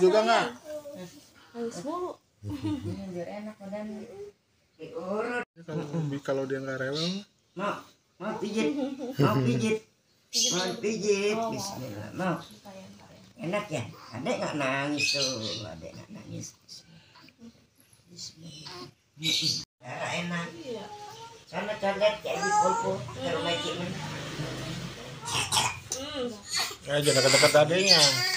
juga nggak? Nangis mulu. Biar enak badan diurut. Kalau dia nggak rewel, Mau pijit, mau pijit, mau pijit. Bismillah, mau. Enak ya? Adek nggak nangis tuh, adek nggak nangis. Bismillah. Cara enak. Sana codet kayak di pulpo, terus macam jangan dekat-dekat adanya.